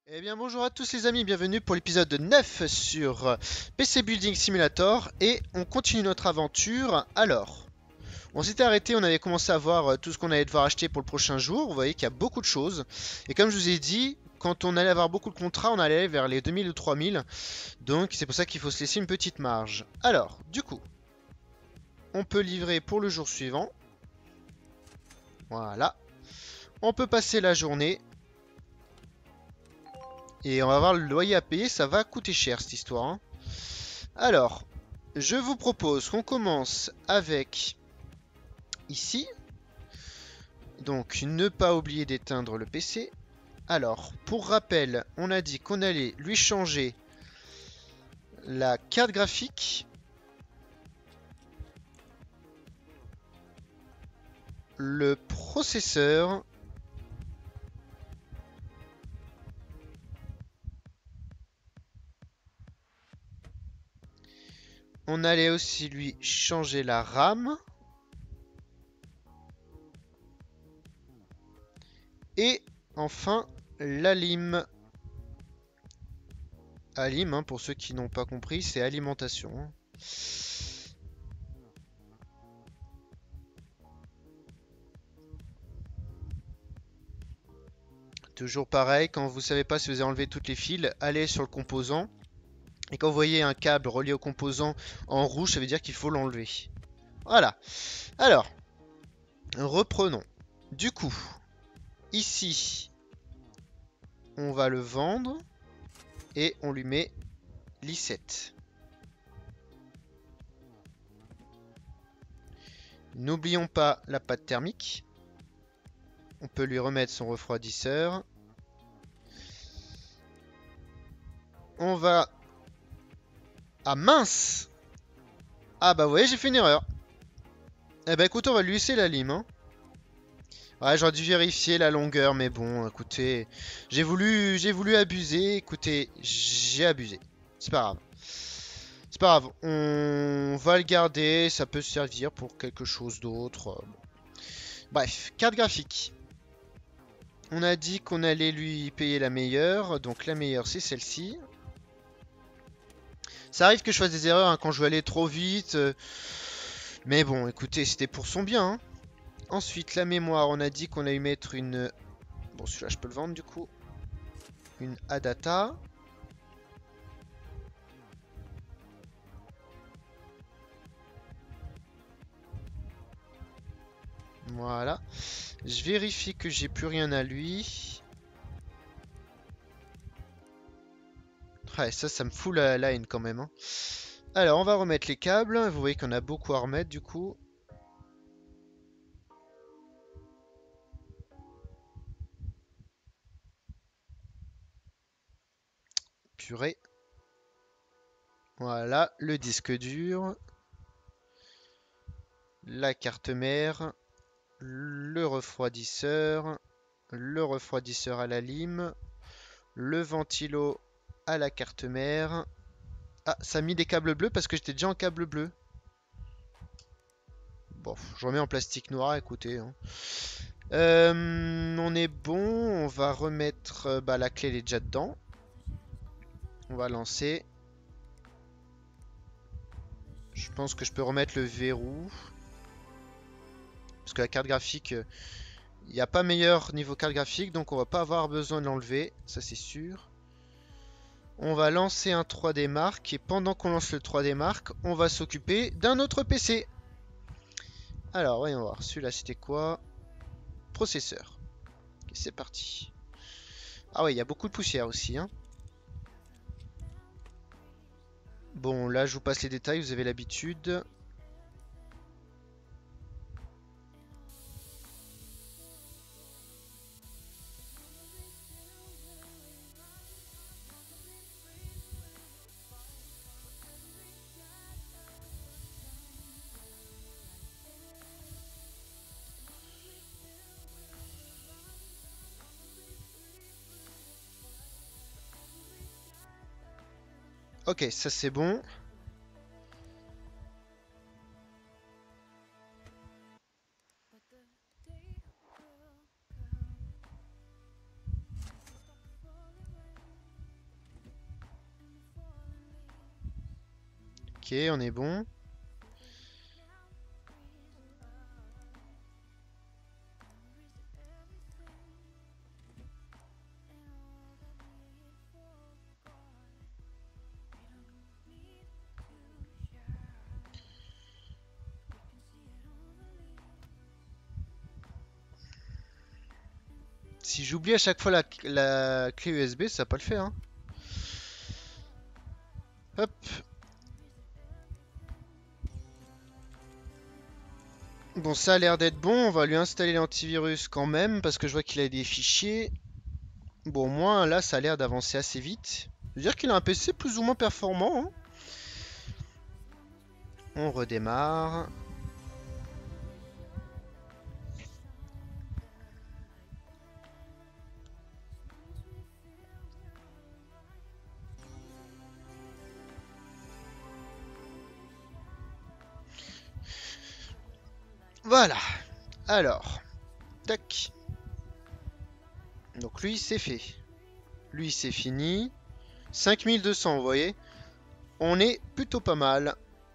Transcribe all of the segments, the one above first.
Eh bien bonjour à tous les amis, bienvenue pour l'épisode 9 sur PC Building Simulator et on continue notre aventure. Alors, on s'était arrêté, on avait commencé à voir tout ce qu'on allait devoir acheter pour le prochain jour. Vous voyez qu'il y a beaucoup de choses. Et comme je vous ai dit, quand on allait avoir beaucoup de contrats, on allait aller vers les 2000 ou 3000. Donc c'est pour ça qu'il faut se laisser une petite marge. Alors, du coup, on peut livrer pour le jour suivant. Voilà. On peut passer la journée. Et on va avoir le loyer à payer, ça va coûter cher cette histoire, hein. Alors, je vous propose qu'on commence avec ici. Donc, ne pas oublier d'éteindre le PC. Alors, pour rappel, on a dit qu'on allait lui changer la carte graphique, le processeur, on allait aussi lui changer la RAM et enfin la lime. Alim, hein, pour ceux qui n'ont pas compris, c'est alimentation, hein. Toujours pareil, quand vous savez pas si vous avez enlevé toutes les fils, allez sur le composant. Et quand vous voyez un câble relié au composant en rouge, ça veut dire qu'il faut l'enlever. Voilà. Alors, reprenons. Du coup, ici, on va le vendre. Et on lui met l'I7. N'oublions pas la pâte thermique. On peut lui remettre son refroidisseur. On va... Ah mince! Ah bah vous voyez, j'ai fait une erreur. Eh bah écoutez, on va lui laisser la lime, hein. Ouais, j'aurais dû vérifier la longueur, mais bon, écoutez, j'ai voulu abuser. Écoutez, j'ai abusé. C'est pas grave. C'est pas grave. On va le garder. Ça peut servir pour quelque chose d'autre. Bon. Bref, carte graphique. On a dit qu'on allait lui payer la meilleure. Donc la meilleure, c'est celle-ci. Ça arrive que je fasse des erreurs, hein, quand je vais aller trop vite. Mais bon, écoutez, c'était pour son bien, hein. Ensuite, la mémoire, on a dit qu'on allait mettre une... Bon, celui-là, je peux le vendre du coup. Une Adata. Voilà. Je vérifie que j'ai plus rien à lui. Ouais, ça me fout la haine quand même, hein. Alors, on va remettre les câbles. Vous voyez qu'on a beaucoup à remettre du coup. Purée. Voilà, le disque dur. La carte mère. Le refroidisseur à la lime, le ventilo à la carte mère. Ah, ça a mis des câbles bleus parce que j'étais déjà en câble bleu. Bon, je remets en plastique noir, écoutez, hein. On est bon, on va remettre... bah, la clé, elle est déjà dedans. On va lancer. Je pense que je peux remettre le verrou. Parce que la carte graphique... il n'y a pas meilleur niveau carte graphique, donc on va pas avoir besoin de l'enlever, ça c'est sûr. On va lancer un 3D Mark et pendant qu'on lance le 3D Mark, on va s'occuper d'un autre PC. Alors, voyons voir. Celui-là, c'était quoi? Processeur. Ok, c'est parti. Ah ouais, il y a beaucoup de poussière aussi, hein. Bon, là, je vous passe les détails, vous avez l'habitude. Ok, ça c'est bon. Ok, on est bon. Si j'oublie à chaque fois la clé USB, ça va pas le faire, hein. Hop. Bon, ça a l'air d'être bon. On va lui installer l'antivirus quand même parce que je vois qu'il a des fichiers. Bon, au moins là, ça a l'air d'avancer assez vite. Je veux dire qu'il a un PC plus ou moins performant, hein. On redémarre. Voilà. Alors, tac. Donc lui, c'est fait. Lui, c'est fini. 5200, vous voyez. On est plutôt pas mal.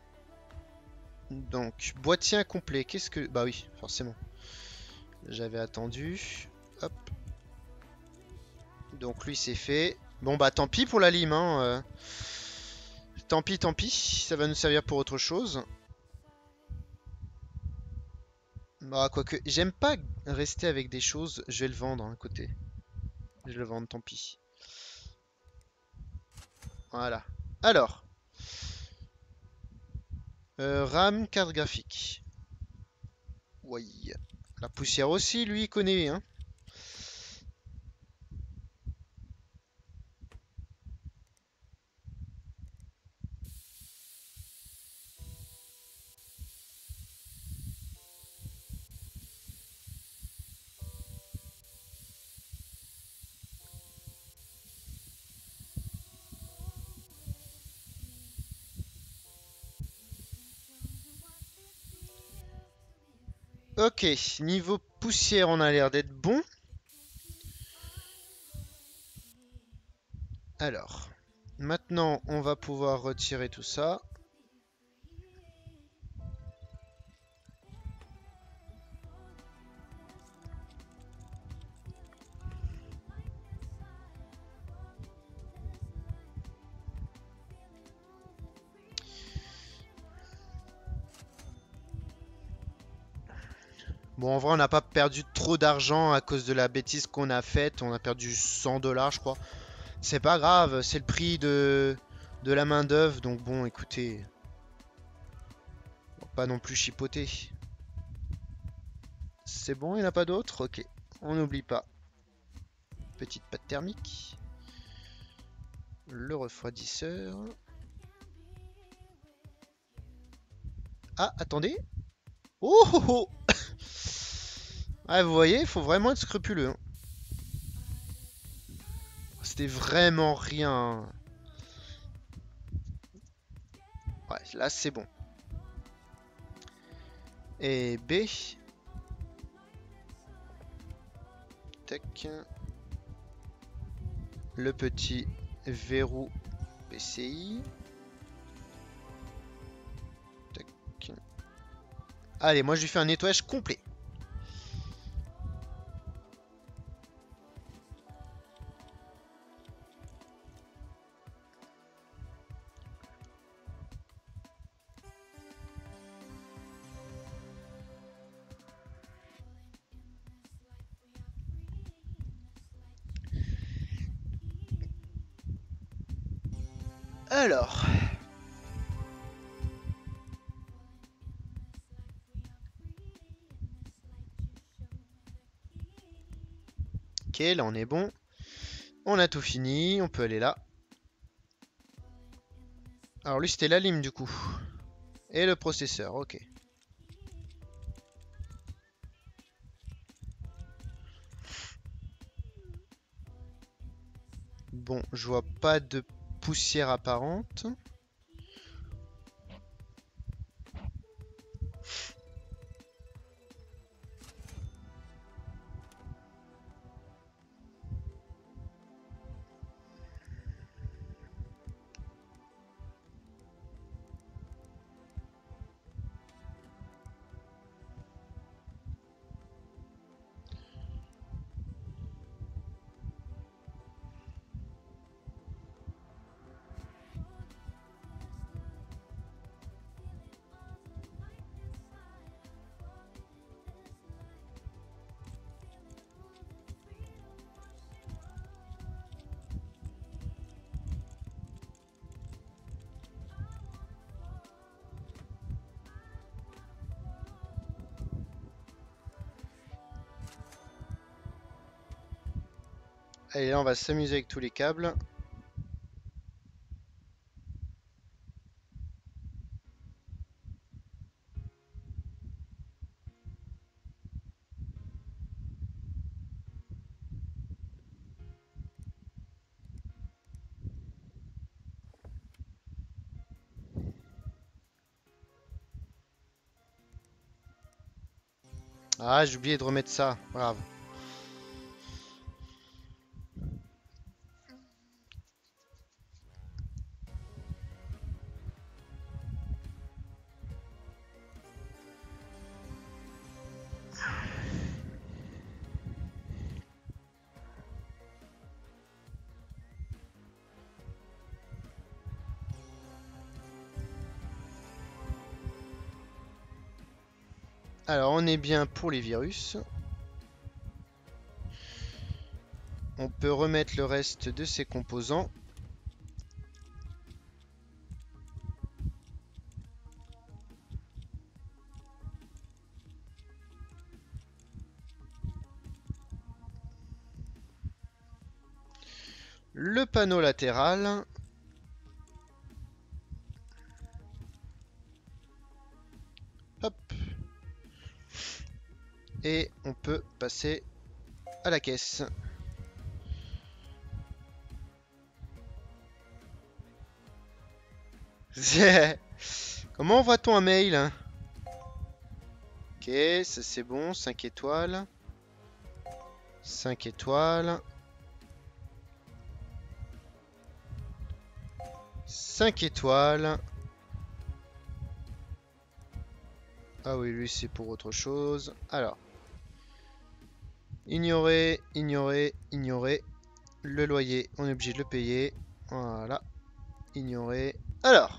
Donc, boîtier incomplet. Qu'est-ce que... Bah oui, forcément. J'avais attendu. Hop. Donc lui, c'est fait. Bon, bah tant pis pour la lime, hein. Tant pis, tant pis. Ça va nous servir pour autre chose. Bah, quoique, j'aime pas rester avec des choses. Je vais le vendre, à côté. Je vais le vendre, tant pis. Voilà. Alors. RAM, carte graphique. Oui. La poussière aussi, lui, il connaît, hein. Ok, niveau poussière, on a l'air d'être bon. Alors, maintenant, on va pouvoir retirer tout ça. Bon, en vrai, on n'a pas perdu trop d'argent à cause de la bêtise qu'on a faite. On a perdu 100 $, je crois. C'est pas grave, c'est le prix de la main-d'œuvre. Donc, bon, écoutez, on va pas non plus chipoter. C'est bon, il n'y en a pas d'autres? Ok, on n'oublie pas. Petite pâte thermique. Le refroidisseur. Ah, attendez. Oh, oh, oh. Ah, vous voyez, il faut vraiment être scrupuleux, hein. C'était vraiment rien. Ouais, là c'est bon. Et B. Tac. Le petit verrou PCI. Tac. Allez, moi je lui fais un nettoyage complet. Alors. Ok, là on est bon. On a tout fini, on peut aller là. Alors lui c'était la lime du coup. Et le processeur, ok. Bon, je vois pas de poussière apparente. Et là, on va s'amuser avec tous les câbles. Ah, j'ai oublié de remettre ça. Bravo. Alors, on est bien pour les virus. On peut remettre le reste de ces composants. Le panneau latéral. Hop. Et on peut passer à la caisse. Comment envoie-t-on un mail, hein? Ok, ça c'est bon, 5 étoiles. 5 étoiles. 5 étoiles. Ah oui, lui c'est pour autre chose. Alors. Ignorer, ignorer, ignorer. Le loyer, on est obligé de le payer. Voilà. Ignorer. Alors.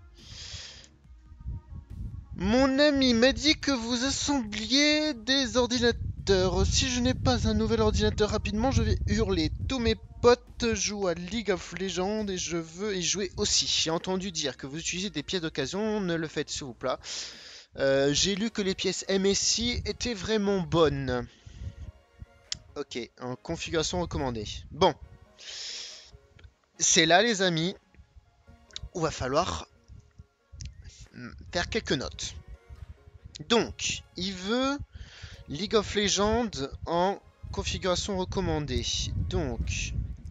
Mon ami m'a dit que vous assembliez des ordinateurs. Si je n'ai pas un nouvel ordinateur rapidement, je vais hurler. Tous mes potes jouent à League of Legends et je veux y jouer aussi. J'ai entendu dire que vous utilisez des pièces d'occasion, ne le faites s'il vous plaît. J'ai lu que les pièces MSI étaient vraiment bonnes. Ok, en configuration recommandée. Bon. C'est là les amis où va falloir faire quelques notes. Donc, il veut League of Legends en configuration recommandée. Donc,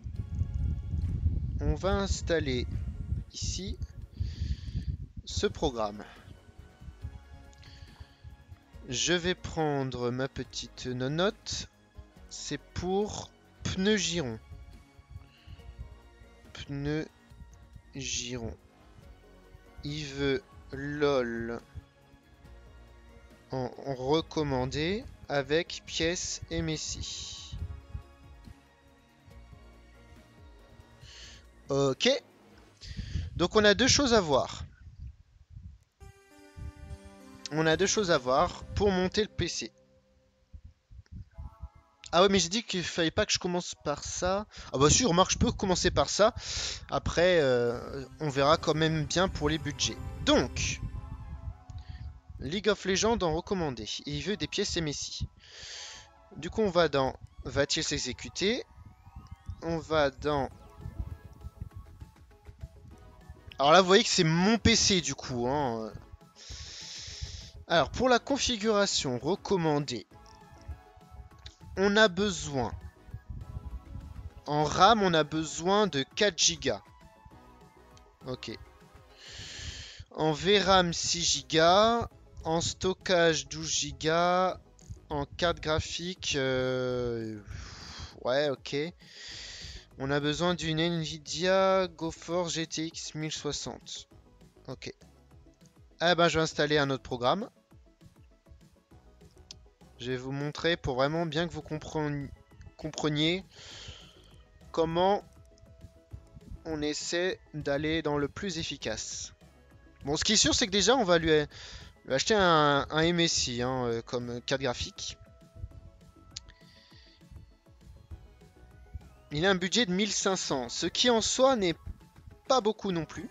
on va installer ici ce programme. Je vais prendre ma petite note. C'est pour pneu giron. Pneu giron. Il veut LOL en recommandé avec pièce MSI. Ok. Donc on a deux choses à voir. On a deux choses à voir pour monter le PC. Ah ouais, mais j'ai dit qu'il fallait pas que je commence par ça. Ah bah si, remarque, je peux commencer par ça. Après, on verra quand même bien pour les budgets. Donc, League of Legends en recommandé. Et il veut des pièces MSI. Du coup, on va dans va-t-il s'exécuter? On va dans... Alors là, vous voyez que c'est mon PC du coup, hein. Alors, pour la configuration recommandée, on a besoin... En RAM, on a besoin de 4 Go. Ok. En VRAM 6 Go. En stockage 12 Go. En carte graphique... Ouais, ok. On a besoin d'une Nvidia GeForce GTX 1060. Ok. Ah ben, je vais installer un autre programme. Je vais vous montrer pour vraiment bien que vous compreniez comment on essaie d'aller dans le plus efficace. Bon, ce qui est sûr, c'est que déjà, on va lui acheter un MSI hein, comme carte graphique. Il a un budget de 1500, ce qui en soi n'est pas beaucoup non plus.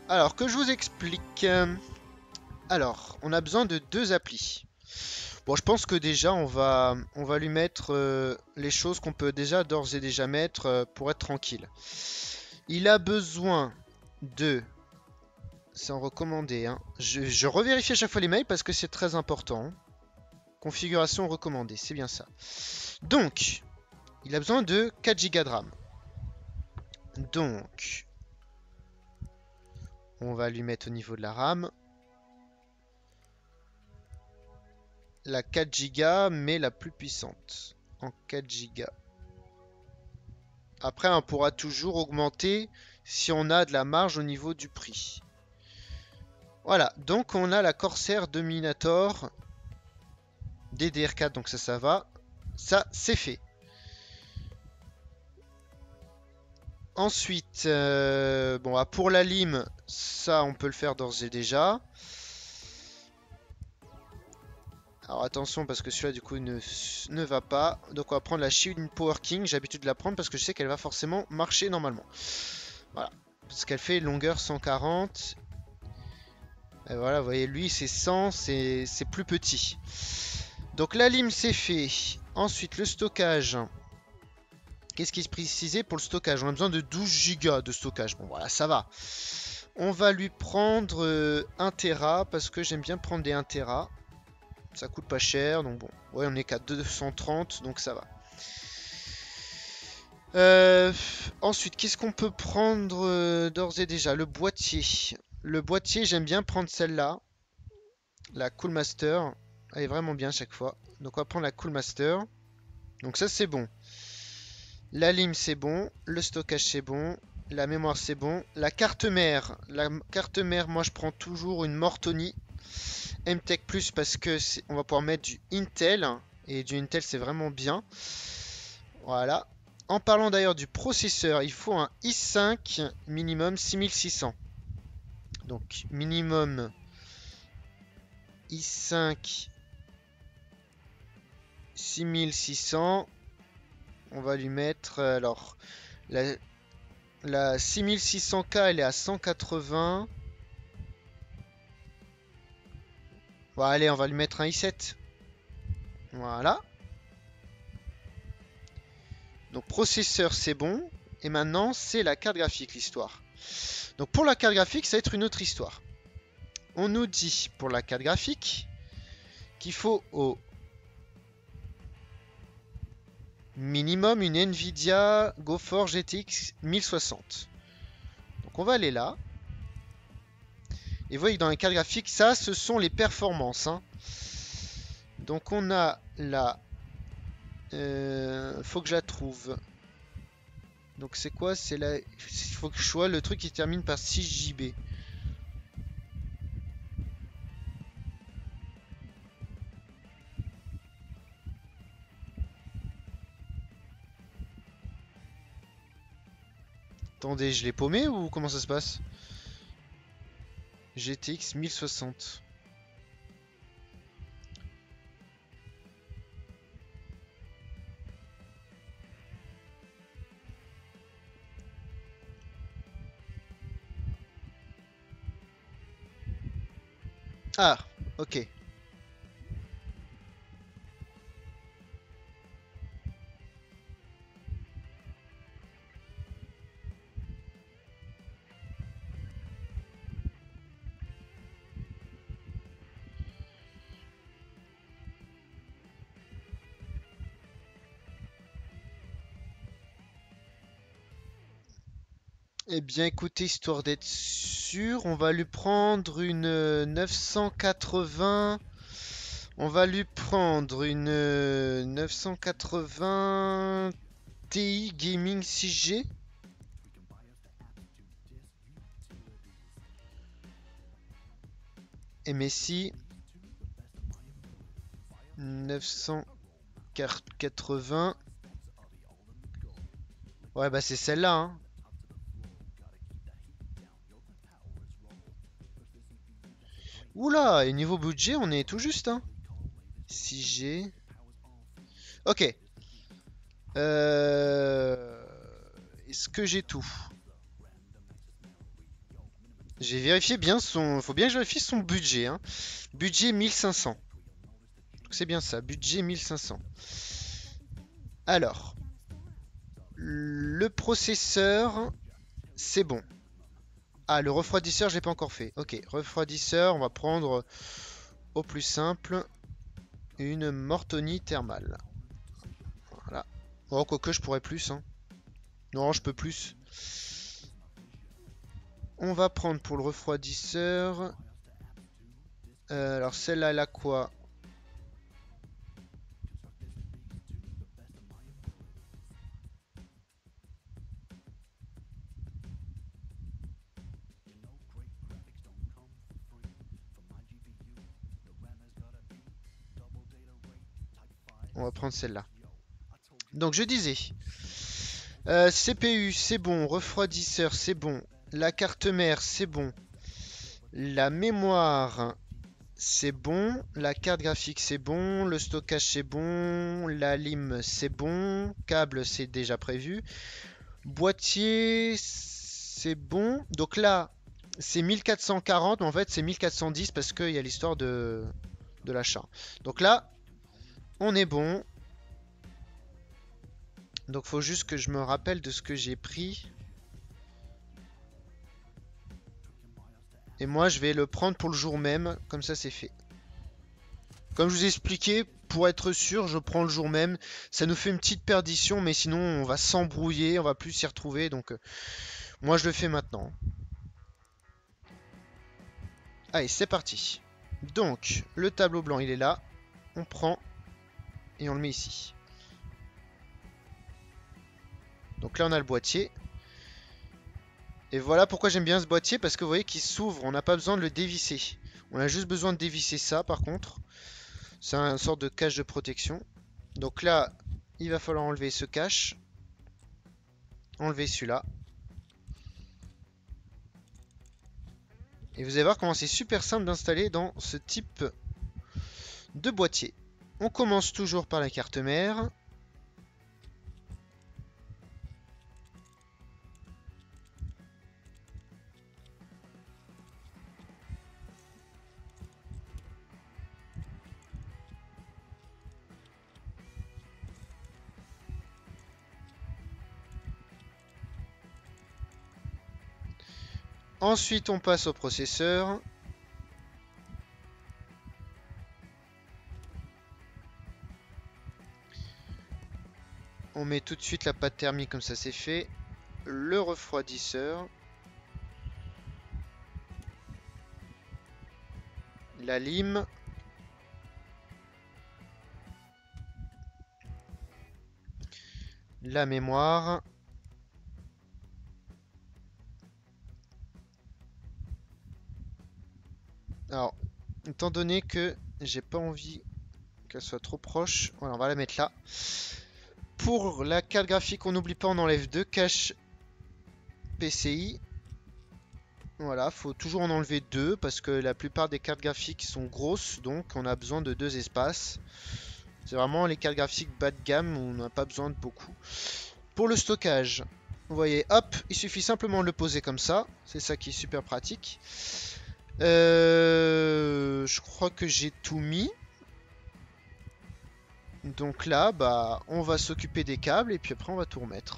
Alors, que je vous explique. Alors, on a besoin de 2 applis. Bon, je pense que déjà, on va lui mettre les choses qu'on peut déjà d'ores et déjà mettre pour être tranquille. Il a besoin de... C'est en recommandé, hein. Je revérifie à chaque fois les mails parce que c'est très important. Configuration recommandée, c'est bien ça. Donc, il a besoin de 4 Go de RAM. Donc, on va lui mettre au niveau de la RAM la 4 Go, mais la plus puissante. En 4 Go. Après, on pourra toujours augmenter si on a de la marge au niveau du prix. Voilà, donc on a la Corsair Dominator DDR4, donc ça va. Ça, c'est fait. Ensuite, bon, pour la lime, ça, on peut le faire d'ores et déjà. Alors attention, parce que celui-là, du coup, ne va pas. Donc on va prendre la Shield Power King. J'ai l'habitude de la prendre parce que je sais qu'elle va forcément marcher normalement. Voilà, parce qu'elle fait longueur 140. Et voilà, vous voyez, lui, c'est 100, c'est plus petit. Donc la lime, c'est fait. Ensuite, le stockage. Qu'est-ce qui est précisé pour le stockage? On a besoin de 12 Go de stockage. Bon, voilà, ça va. On va lui prendre 1 Tera parce que j'aime bien prendre des 1 Tera. Ça coûte pas cher, donc bon. Ouais, on est qu'à 230, donc ça va. Ensuite, qu'est-ce qu'on peut prendre d'ores et déjà? Le boîtier. Le boîtier, j'aime bien prendre celle-là. La Coolmaster. Elle est vraiment bien chaque fois. Donc on va prendre la Coolmaster. Donc ça, c'est bon. La lime, c'est bon. Le stockage, c'est bon. La mémoire, c'est bon. La carte mère. La carte mère, moi, je prends toujours une Mortoni MTech Plus parce que on va pouvoir mettre du Intel. Et du Intel, c'est vraiment bien. Voilà. En parlant d'ailleurs du processeur, il faut un i5 minimum 6600. Donc minimum i5 6600. On va lui mettre... alors, la 6600K, elle est à 180. Bon, allez, on va lui mettre un i7. Voilà. Donc processeur, c'est bon. Et maintenant, c'est la carte graphique, l'histoire. Donc pour la carte graphique, ça va être une autre histoire. On nous dit, pour la carte graphique, qu'il faut au minimum une Nvidia GeForce GTX 1060. Donc on va aller là. Et vous voyez que dans les cartes graphiques, ça, ce sont les performances. Hein. Donc on a la... faut que je la trouve. Donc c'est quoi? C'est la... Il faut que je sois le truc qui termine par 6 JB. Attendez, je l'ai paumé ou comment ça se passe? GTX 1060. Ah, ok. Eh bien, écoutez, histoire d'être sûr, on va lui prendre une 980. On va lui prendre une 980 Ti Gaming 6G. MSI 980. Ouais, bah c'est celle-là, hein. Oula, et niveau budget, on est tout juste, hein. 6G. Ok. Est-ce que j'ai tout? J'ai vérifié bien son... Faut bien que je vérifie son budget, hein. Budget 1500. C'est bien ça, budget 1500. Alors, le processeur, c'est bon. Ah, le refroidisseur, je l'ai pas encore fait. Ok, refroidisseur, on va prendre au plus simple une Mortoni thermale. Voilà. Oh, quoique je pourrais plus, hein. Non, je peux plus. On va prendre pour le refroidisseur. Alors celle-là, elle a quoi? On va prendre celle-là. Donc je disais, CPU c'est bon, refroidisseur c'est bon, la carte mère c'est bon, la mémoire c'est bon, la carte graphique c'est bon, le stockage c'est bon, la lime c'est bon, câble c'est déjà prévu, boîtier c'est bon. Donc là c'est 1440, mais en fait c'est 1410 parce qu'il y a l'histoire de l'achat. Donc là on est bon. Donc faut juste que je me rappelle de ce que j'ai pris. Et moi je vais le prendre pour le jour même, comme ça c'est fait. Comme je vous ai expliqué, pour être sûr, je prends le jour même. Ça nous fait une petite perdition, mais sinon on va s'embrouiller, on va plus s'y retrouver. Donc moi je le fais maintenant. Allez, c'est parti. Donc le tableau blanc il est là. On prend et on le met ici. Donc là on a le boîtier. Et voilà pourquoi j'aime bien ce boîtier, parce que vous voyez qu'il s'ouvre, on n'a pas besoin de le dévisser. On a juste besoin de dévisser ça par contre. C'est une sorte de cache de protection. Donc là, il va falloir enlever ce cache. Enlever celui-là. Et vous allez voir comment c'est super simple d'installer dans ce type de boîtier. On commence toujours par la carte mère. Ensuite, on passe au processeur. On met tout de suite la pâte thermique comme ça c'est fait. Le refroidisseur. La lime. La mémoire. Alors, étant donné que j'ai pas envie qu'elle soit trop proche, voilà, on va la mettre là. Pour la carte graphique, on n'oublie pas, on enlève deux caches PCI. Voilà, faut toujours en enlever deux parce que la plupart des cartes graphiques sont grosses, donc on a besoin de deux espaces. C'est vraiment les cartes graphiques bas de gamme où on n'a pas besoin de beaucoup. Pour le stockage, vous voyez, hop, il suffit simplement de le poser comme ça. C'est ça qui est super pratique. Je crois que j'ai tout mis. Donc là, bah, on va s'occuper des câbles et puis après on va tout remettre.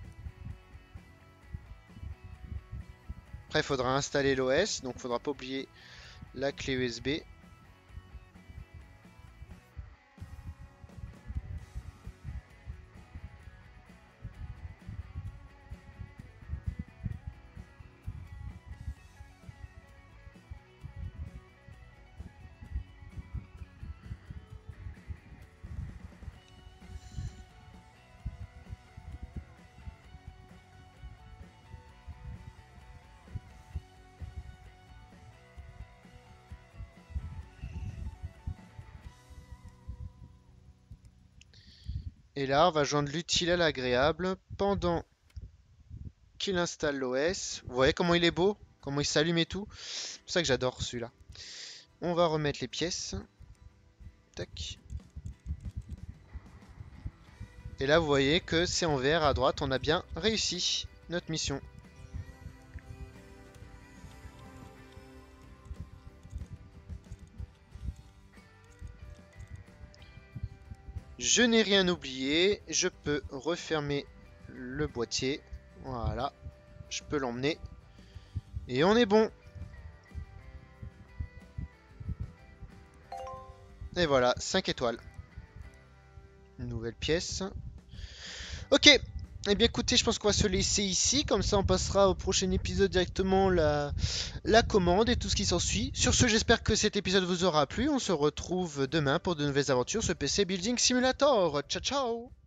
Après, il faudra installer l'OS, donc il faudra pas oublier la clé USB. Et là, on va joindre l'utile à l'agréable pendant qu'il installe l'OS. Vous voyez comment il est beau? Comment il s'allume et tout? C'est pour ça que j'adore celui-là. On va remettre les pièces. Tac. Et là, vous voyez que c'est en vert à droite. On a bien réussi notre mission. Je n'ai rien oublié. Je peux refermer le boîtier. Voilà. Je peux l'emmener. Et on est bon. Et voilà, 5 étoiles. Une nouvelle pièce. Ok. Eh bien écoutez, je pense qu'on va se laisser ici. Comme ça, on passera au prochain épisode directement la commande et tout ce qui s'ensuit. Sur ce, j'espère que cet épisode vous aura plu. On se retrouve demain pour de nouvelles aventures sur PC Building Simulator. Ciao, ciao!